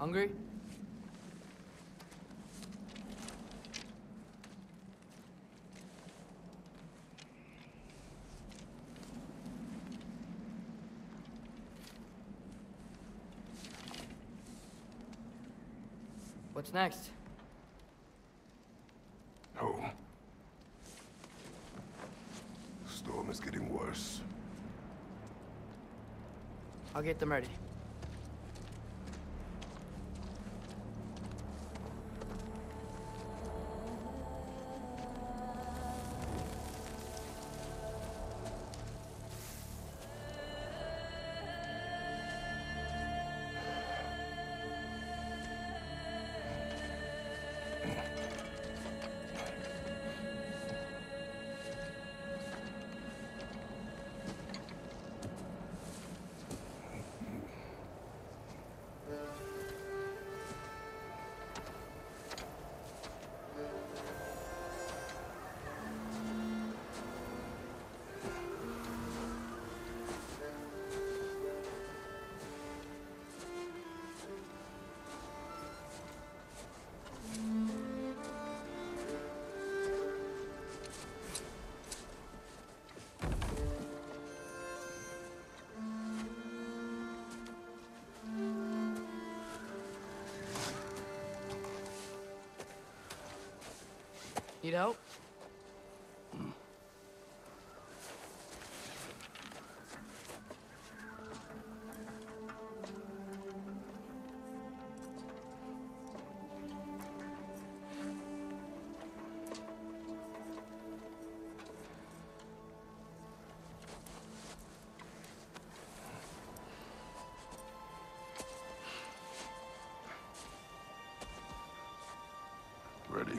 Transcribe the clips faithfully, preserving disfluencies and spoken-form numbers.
Hungry? What's next? Home. Storm is getting worse. I'll get them ready. Need help? Ready?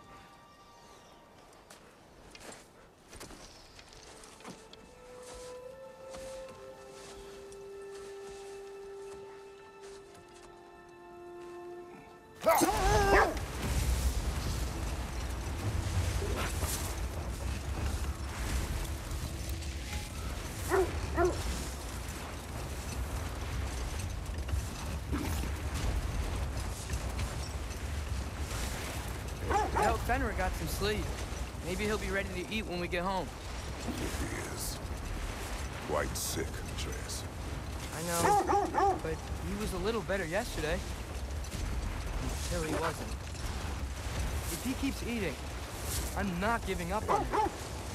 I hope Fenrir got some sleep. Maybe he'll be ready to eat when we get home. He is. Quite sick, Trace. I know, but he was a little better yesterday. Until he wasn't. If he keeps eating, I'm not giving up on him.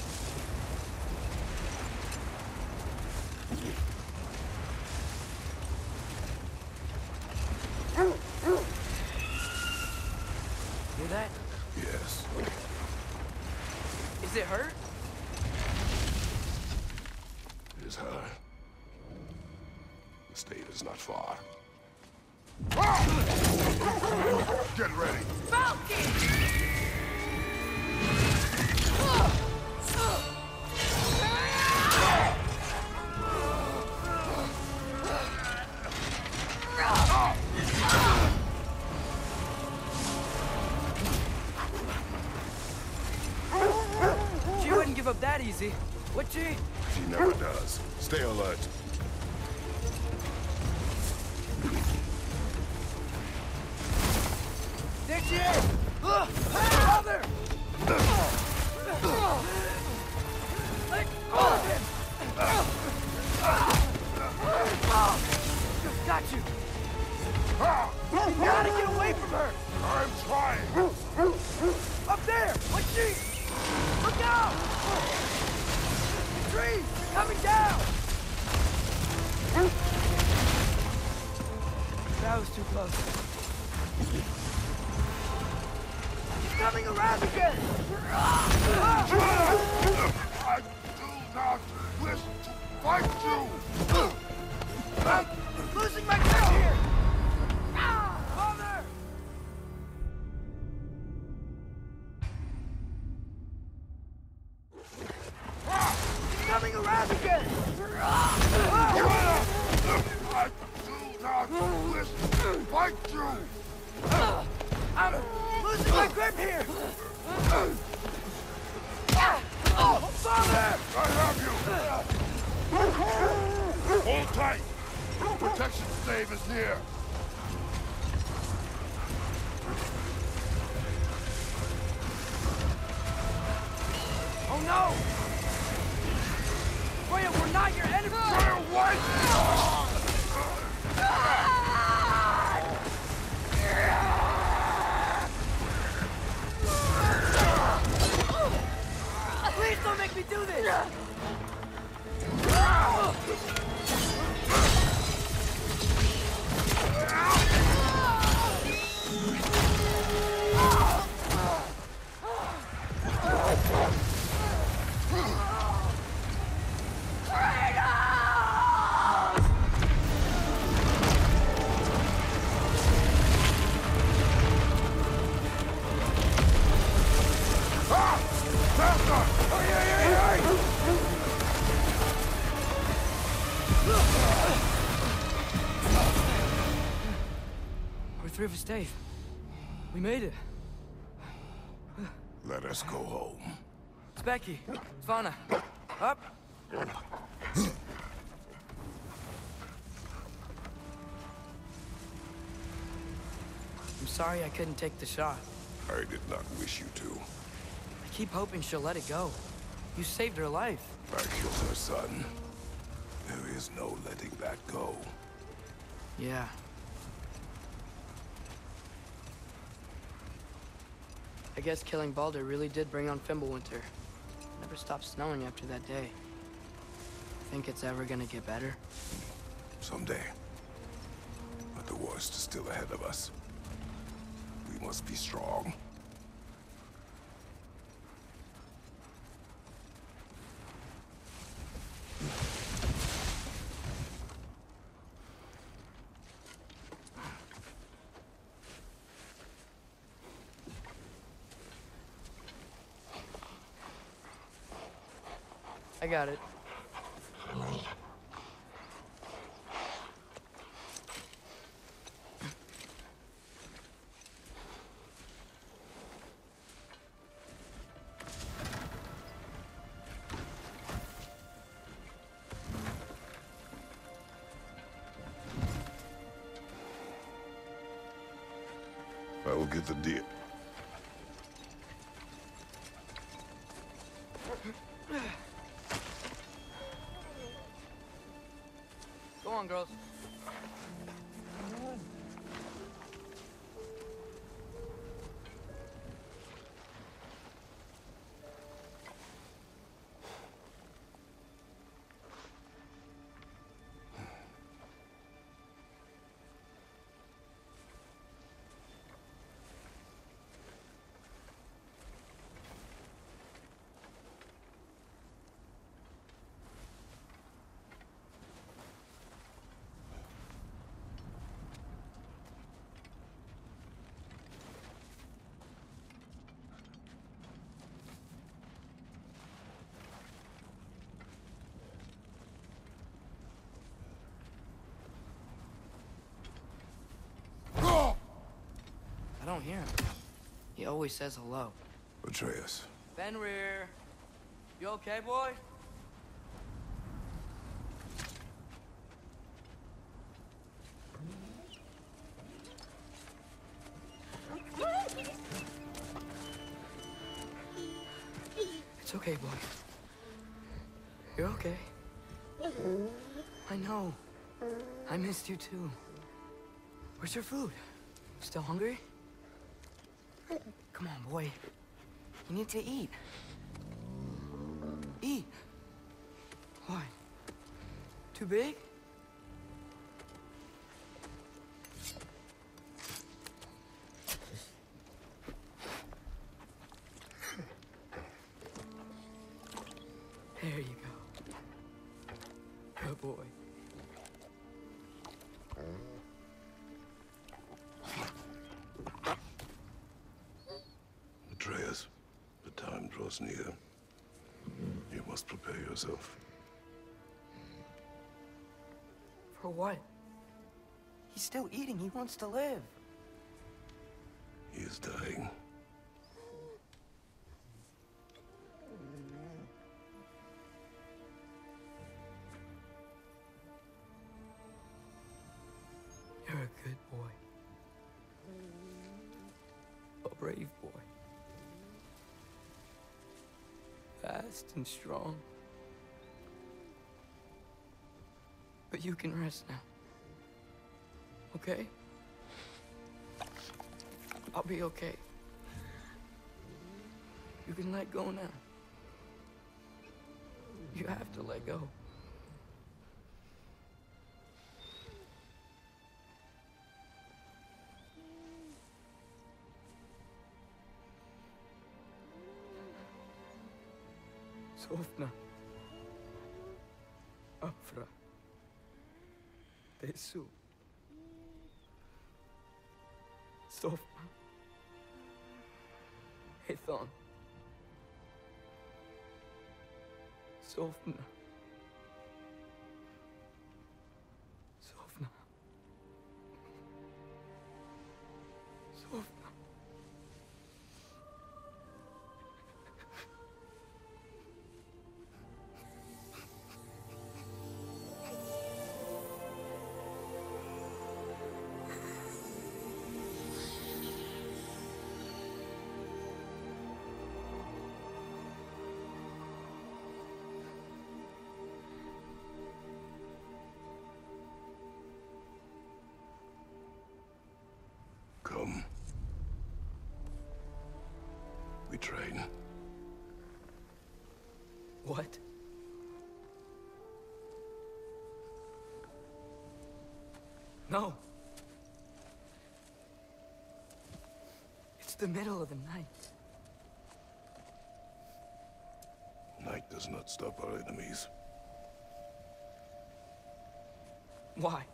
Hear that? Yes. Is it hurt? It is her. The state is not far. Get ready! Falcon! She wouldn't give up that easy, would she? She never does. Stay alert. There she is! Look! Brother! Let go of him! Got you! You gotta get away from her! I'm trying! Up there! What's she? Look out! The trees! They're coming down! That was too close. He's coming around again! I do not wish to fight you! I'm losing my grip here! Father! He's coming around again! I do not wish to fight you! I'm losing my grip here! Oh, Father! I have you! Hold tight! Protection stave is near! Oh no! Freya, we're not your enemy! Freya, wait! Please don't make me do this! We're through for Stave. We made it. Let us go home. It's Becky. Svana. Up. I'm sorry I couldn't take the shot. I did not wish you to. I keep hoping she'll let it go. You saved her life. I killed her son. There is no letting that go. Yeah. I guess killing Baldur really did bring on Fimbulwinter. Never stopped snowing after that day. Think it's ever gonna get better? Someday. But the worst is still ahead of us. We must be strong. I got it. I will get the deal. Go on, girls. I don't hear him. He always says hello. Atreus. Fenrir. You okay, boy? It's okay, boy. You're okay. I know. I missed you too. Where's your food? Still hungry? Come on, boy. You need to eat. Eat. Why? Too big? There you go. Good boy. Atreus, the time draws near. You must prepare yourself. For what? He's still eating. He wants to live. He is dying. You're a good boy. A brave boy. Fast. fast and strong. But you can rest now. Okay? I'll be okay. You can let go now. You have to let go. Sofna. Afra. Tesu. Sofna. Hethon. Sofna. Sofna. Sofna. Come. We train. What? No. It's the middle of the night. Night does not stop our enemies. Why?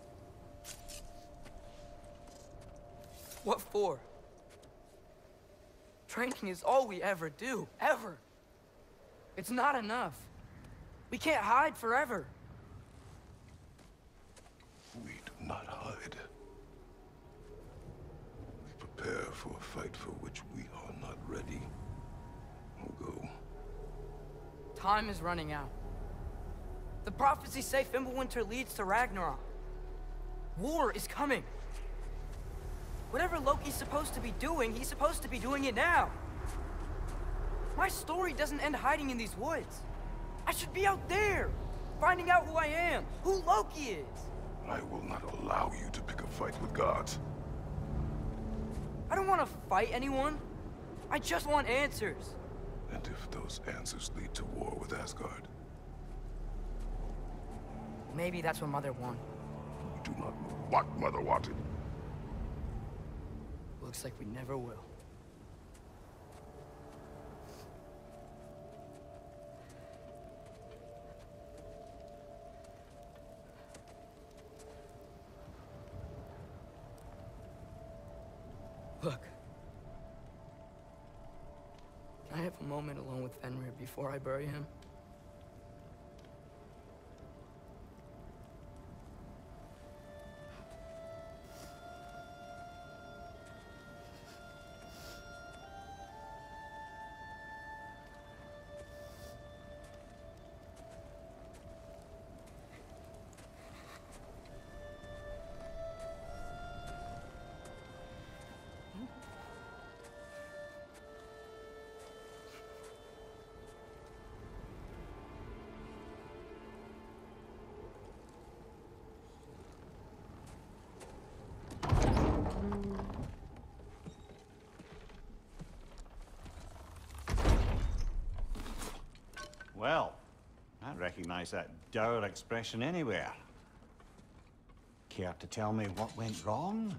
What for? Training is all we ever do, ever. It's not enough. We can't hide forever. We do not hide. We prepare for a fight for which we are not ready. We'll go. Time is running out. The prophecies say Fimbulwinter leads to Ragnarok. War is coming. Whatever Loki's supposed to be doing, he's supposed to be doing it now. My story doesn't end hiding in these woods. I should be out there, finding out who I am, who Loki is. I will not allow you to pick a fight with gods. I don't want to fight anyone. I just want answers. And if those answers lead to war with Asgard? Maybe that's what Mother wanted. We do not know what Mother wanted. Looks like we never will. Look. Can I have a moment alone with Fenrir before I bury him? Well, I recognize that dour expression anywhere. Care to tell me what went wrong?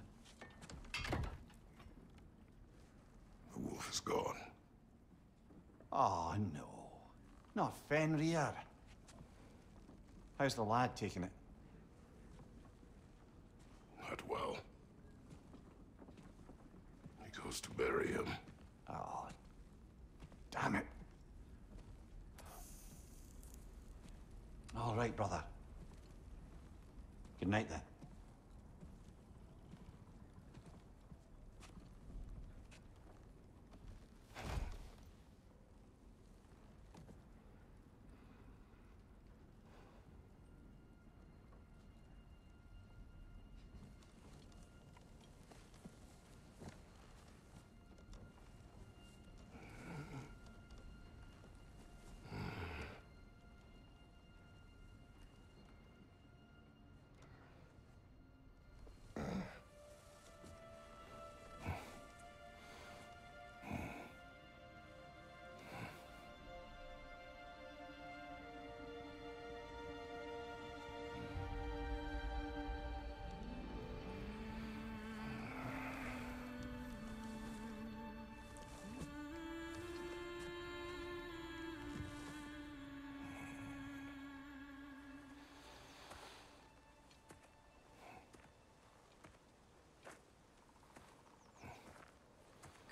The wolf is gone. Oh, no. Not Fenrir. How's the lad taking it? Not well. He goes to bury him. Oh, damn it. All right, brother. Good night, then.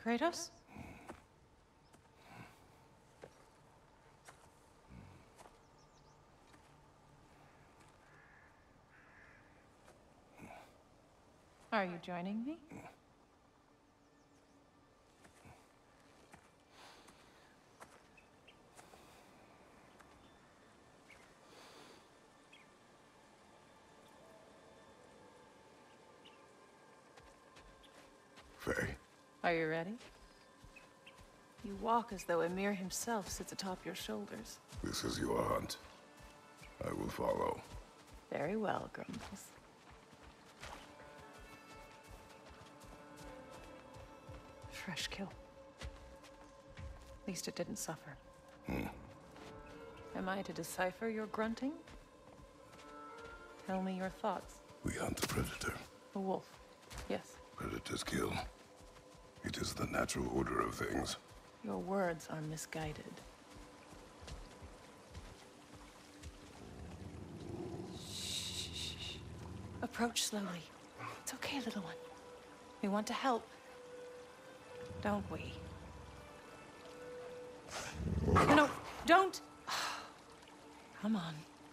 Kratos? Are you joining me? Faye. Are you ready? You walk as though Emir himself sits atop your shoulders. This is your hunt. I will follow. Very well, Grumbles. Fresh kill. At least it didn't suffer. Hmm. Am I to decipher your grunting? Tell me your thoughts. We hunt a predator. A wolf. Yes. Predators kill. It is the natural order of things. Your words are misguided. Shh. Approach slowly. It's okay, little one. We want to help. Don't we? No, don't! Come on.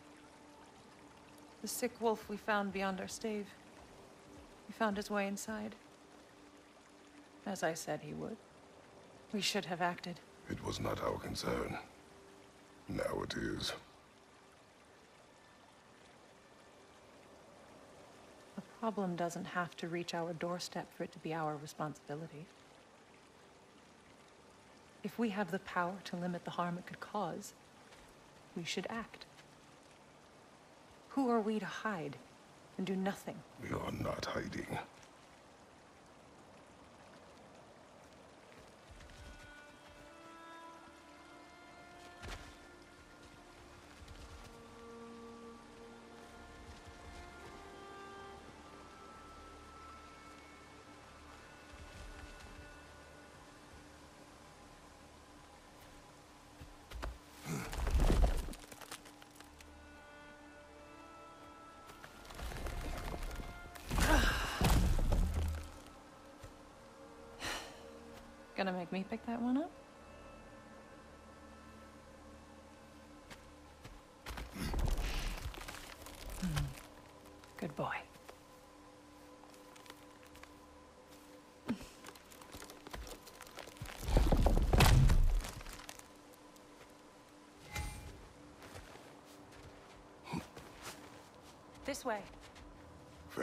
The sick wolf we found beyond our stave. He found his way inside. As I said he would. We should have acted. It was not our concern. Now it is. The problem doesn't have to reach our doorstep for it to be our responsibility. If we have the power to limit the harm it could cause, we should act. Who are we to hide and do nothing? We are not hiding. Gonna make me pick that one up? Hmm. Good boy. This way. Faye.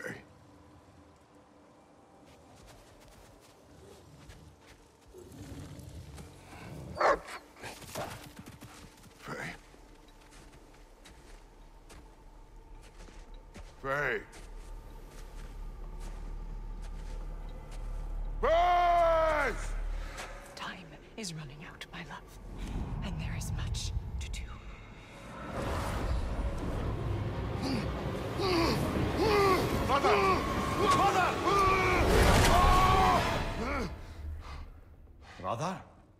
Faye. Faye. Faye! Time is running out, my love. And there is much to do. Mother! Mother! Brother?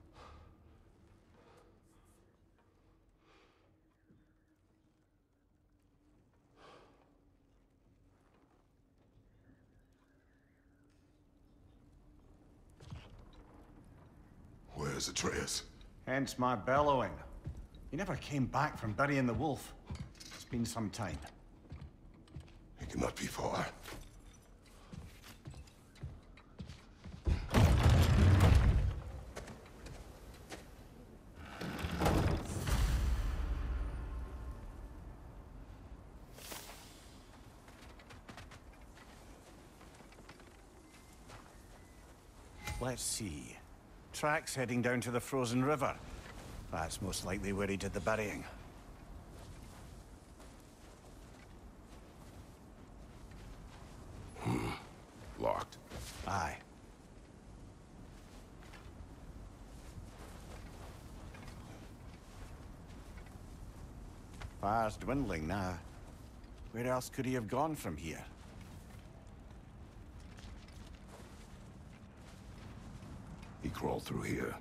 Where's Atreus? Hence my bellowing. He never came back from burying the wolf. It's been some time. He cannot be far. Let's see. Tracks heading down to the frozen river. That's most likely where he did the burying. Locked. Aye. Fire's dwindling now. Where else could he have gone from here? He crawled through here.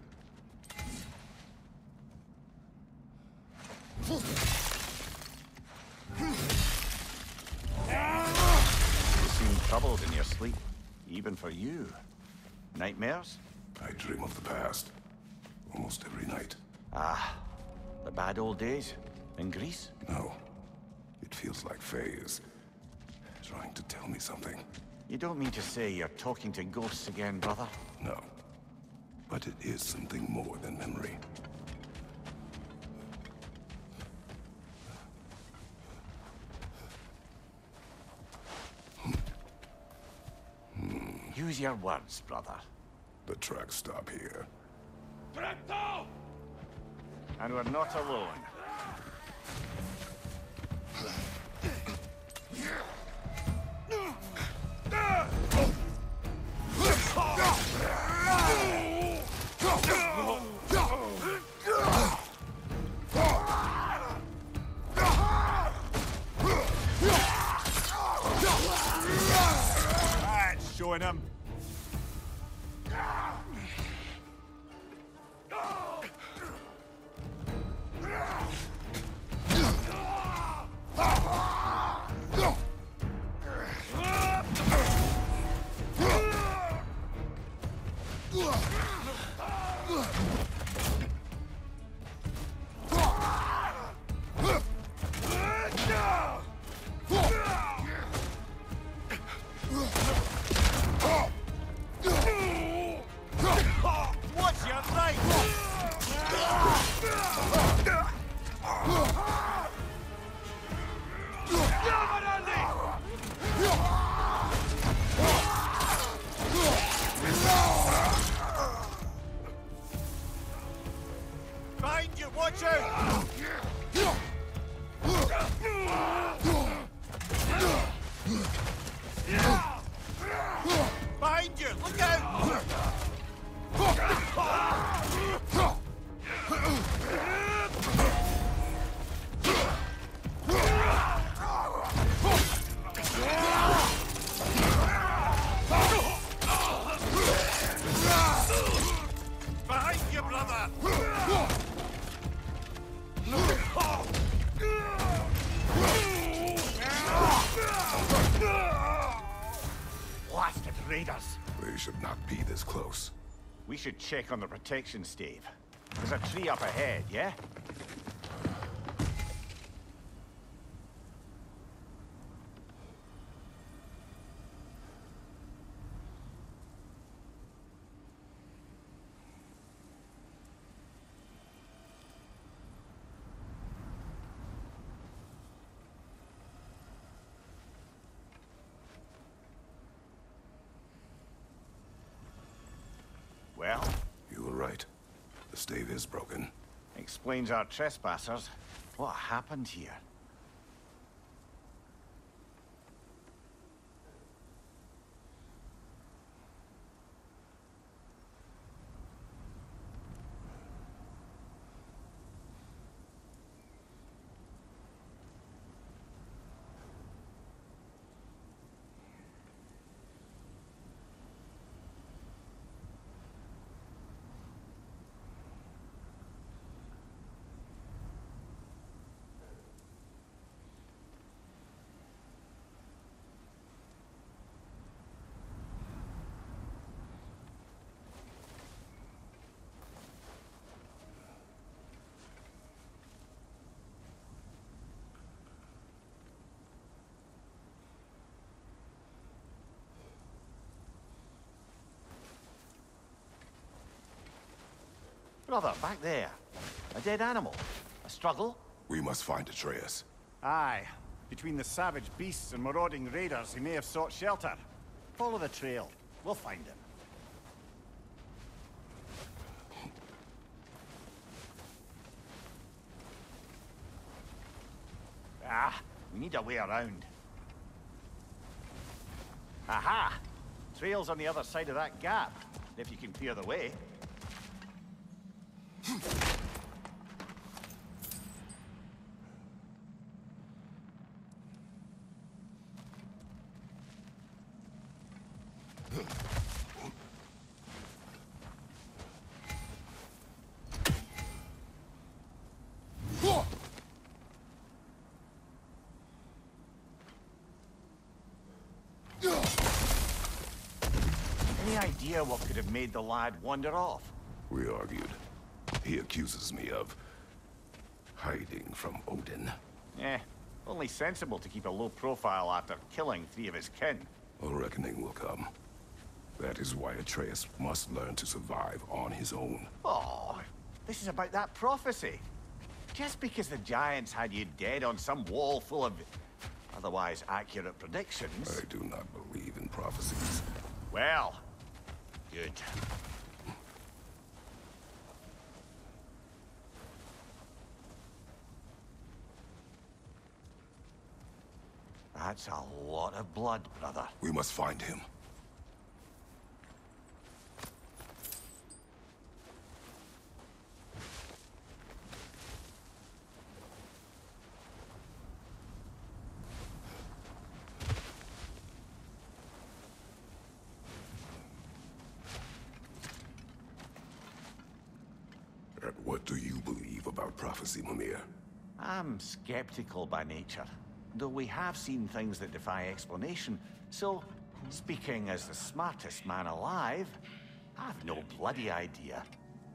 You seem troubled in your sleep, even for you. Nightmares? I dream of the past. Almost every night. Ah, the bad old days in Greece? No. It feels like Faye is trying to tell me something. You don't mean to say you're talking to ghosts again, brother? No. But it is something more than memory. Use your words, brother. The tracks stop here. And we're not alone. That's showing him. What's your right? Behind you, watch out! Behind you, look out! Behind you, brother! Blasted raiders! They should not be this close. We should check on the protection stave. There's a tree up ahead, yeah? Well, You were right. The stave is broken. explains our trespassers. What happened here? Brother, back there. A dead animal. A struggle? We must find Atreus. Aye. Between the savage beasts and marauding raiders, he may have sought shelter. Follow the trail. We'll find him. Ah, we need a way around. Aha! Trail's on the other side of that gap, if you can clear the way. Any idea what could have made the lad wander off? We argued. He accuses me of hiding from Odin. Eh, only sensible to keep a low profile after killing three of his kin. A reckoning will come. That is why Atreus must learn to survive on his own. Oh, this is about that prophecy. Just because the giants had you dead on some wall full of otherwise accurate predictions. I do not believe in prophecies. Well, good. That's a lot of blood, brother. We must find him. And what do you believe about prophecy, Mimir? I'm skeptical by nature, though we have seen things that defy explanation, so, speaking as the smartest man alive, I've no bloody idea.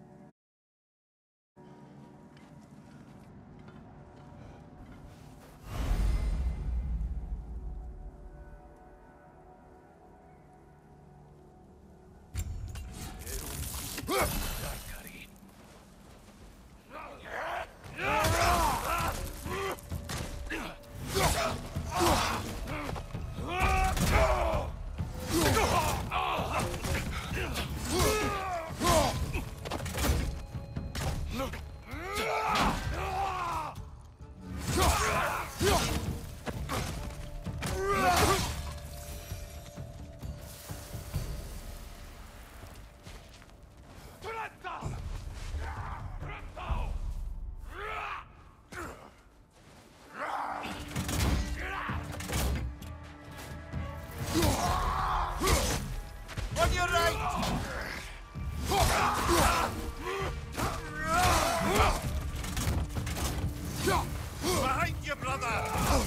Behind you, brother!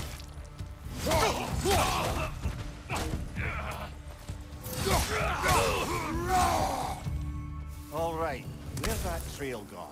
All right, where's that trail gone?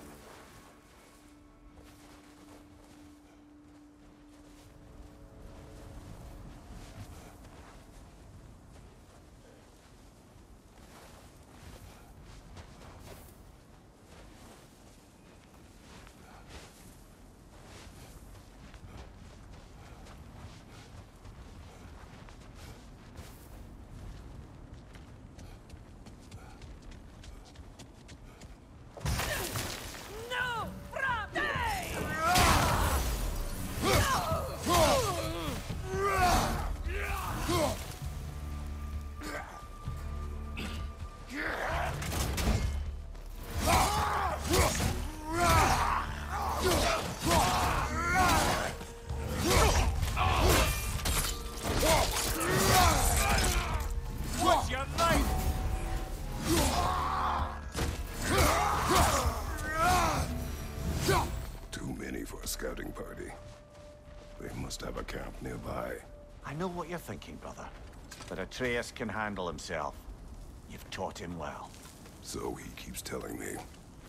Scouting party. They must have a camp nearby. I know what you're thinking, brother. But Atreus can handle himself. You've taught him well. So he keeps telling me.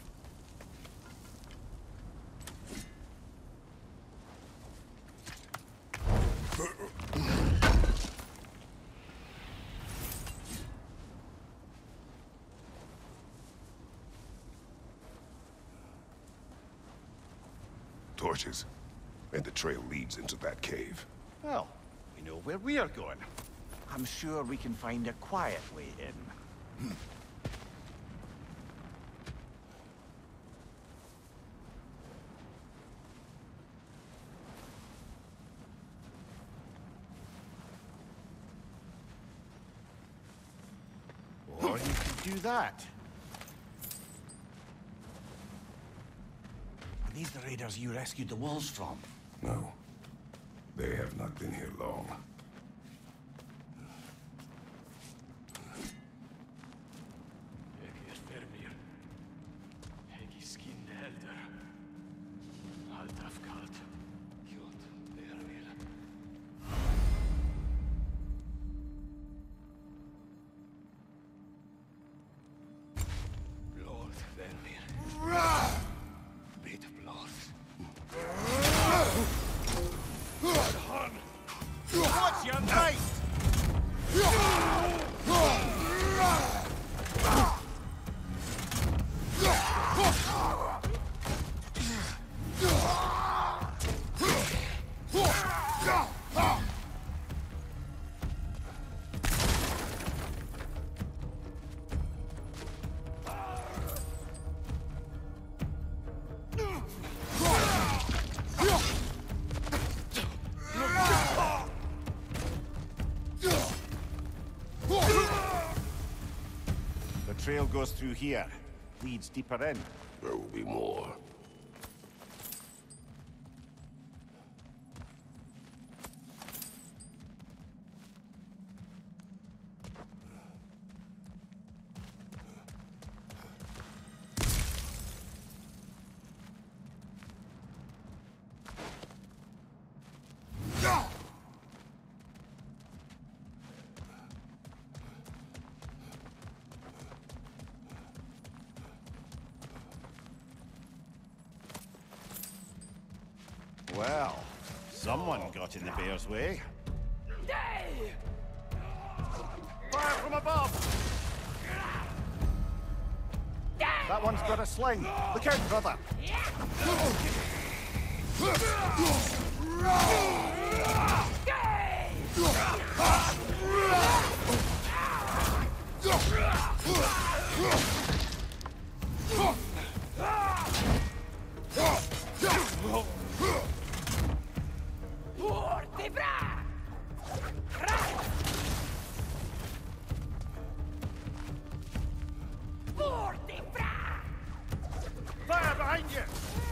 Torches. And the trail leads into that cave. Well, we know where we are going. I'm sure we can find a quiet way in. Hmm. Or you could do that. Are these the raiders you rescued the wolves from? No. They have not been here long. trail goes through here. Leads deeper in. There will be more. Well, someone got in the bear's way. Fire from above! That one's got a sling. Look out, brother! Fire behind you!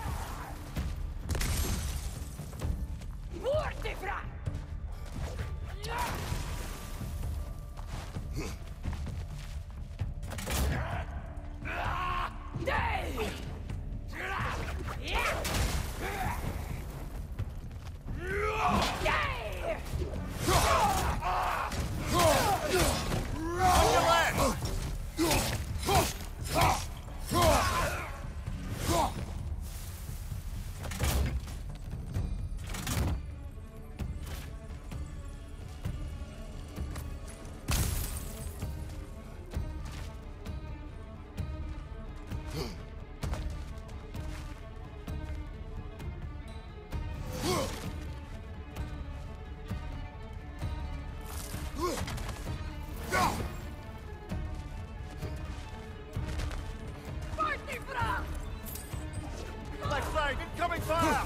Left side, incoming fire!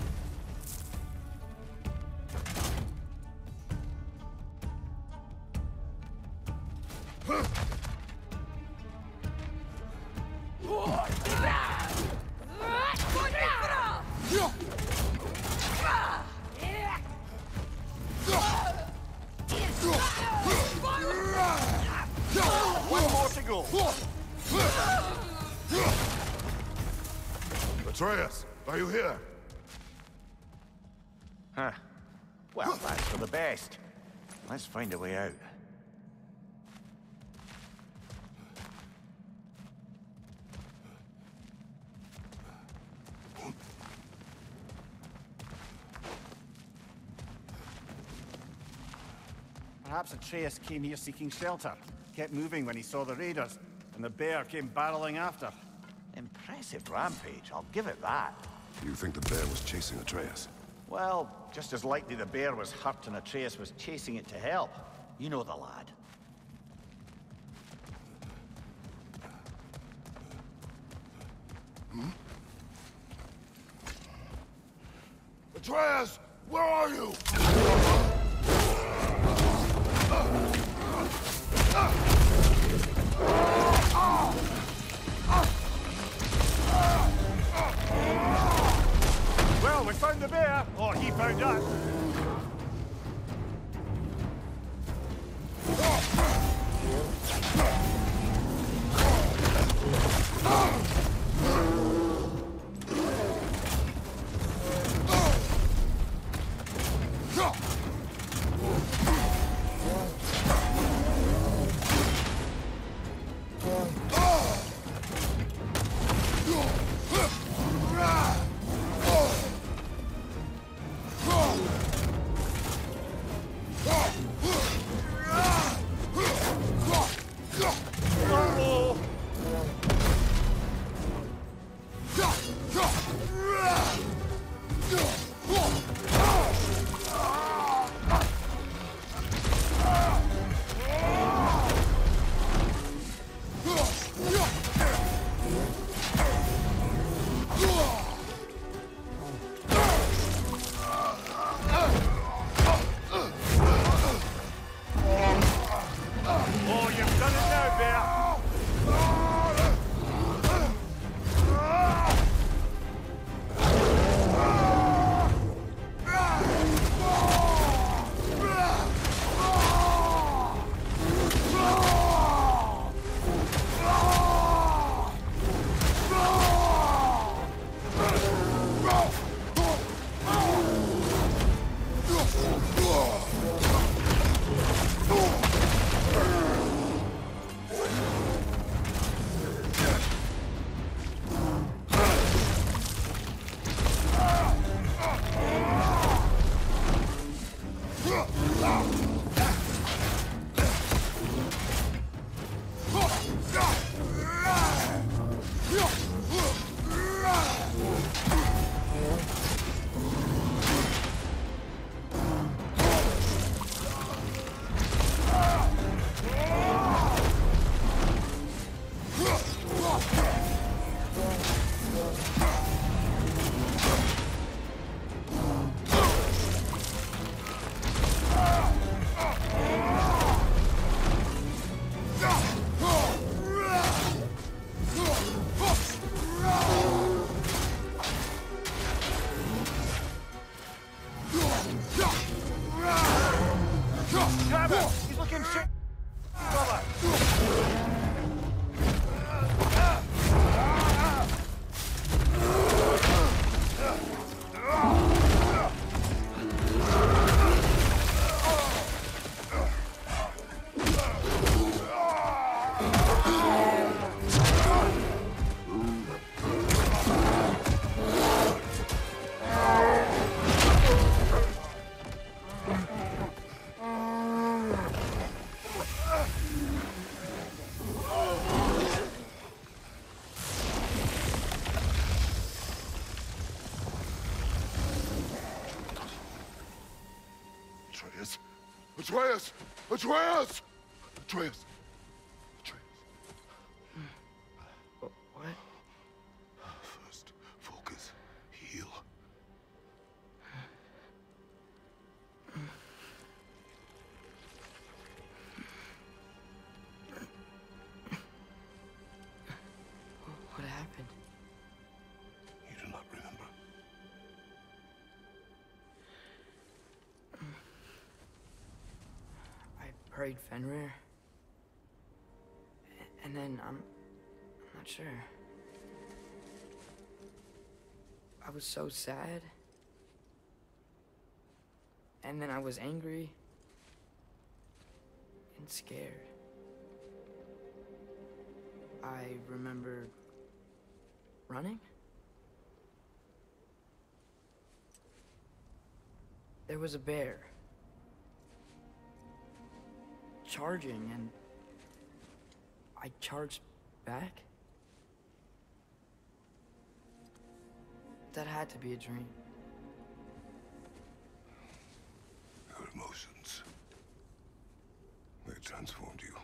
One more to go. Atreus, are you here? Huh. Well, that's for the best. Let's find a way out. Perhaps Atreus came here seeking shelter. Kept moving when he saw the raiders, and the bear came barreling after. Impressive rampage, I'll give it that. You think the bear was chasing Atreus? Well, just as likely the bear was hurt and Atreus was chasing it to help. You know the lad. Hmm? Atreus, where are you? Well, we found the bear, or he found us. Oh, you've done it now, Bear! Atreus! Atreus! Atreus! Atreus. What? First, focus. Heal. What happened? You do not remember. I prayed Fenrir. And then I'm... I'm not sure. I was so sad. And then I was angry. And scared. I remember... running? There was a bear. Charging, and... I charged back? That had to be a dream. Your emotions. They transformed you.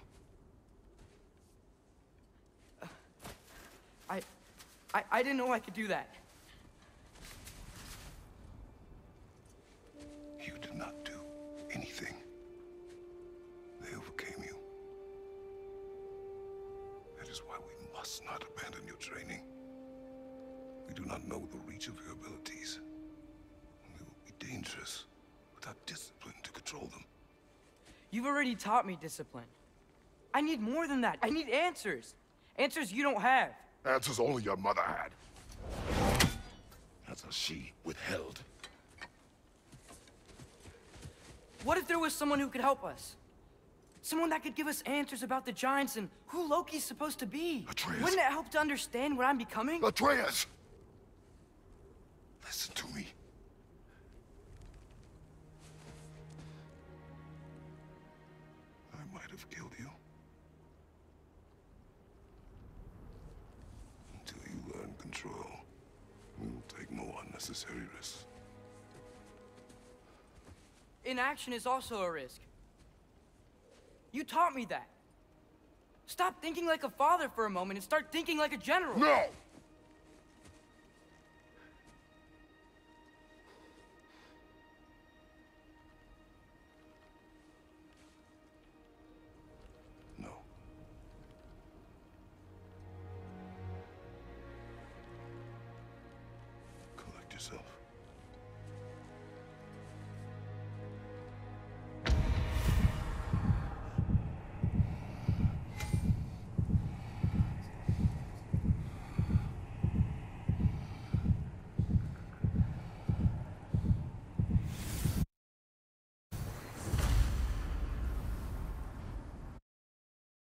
I... I, I didn't know I could do that. You did not do anything. They overcame you. That is why we must not abandon your training. We do not know the reach of your abilities. We will be dangerous without discipline to control them. You've already taught me discipline. I need more than that. I need answers. Answers you don't have. Answers only your mother had. Answers she withheld. What if there was someone who could help us? Someone that could give us answers about the giants and who Loki's supposed to be. Atreus. Wouldn't it help to understand what I'm becoming? Atreus! Listen to me. I might have killed you. Until you learn control, we will take no unnecessary risks. Inaction is also a risk. You taught me that. Stop thinking like a father for a moment and start thinking like a general. No! No. Collect yourself.